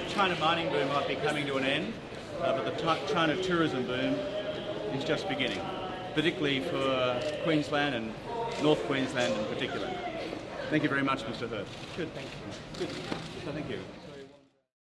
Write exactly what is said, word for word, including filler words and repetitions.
China mining boom might be coming to an end, uh, but the China tourism boom is just beginning, particularly for Queensland and North Queensland in particular. Thank you very much, Mister Hurd. Good, thank you. Good. So thank you.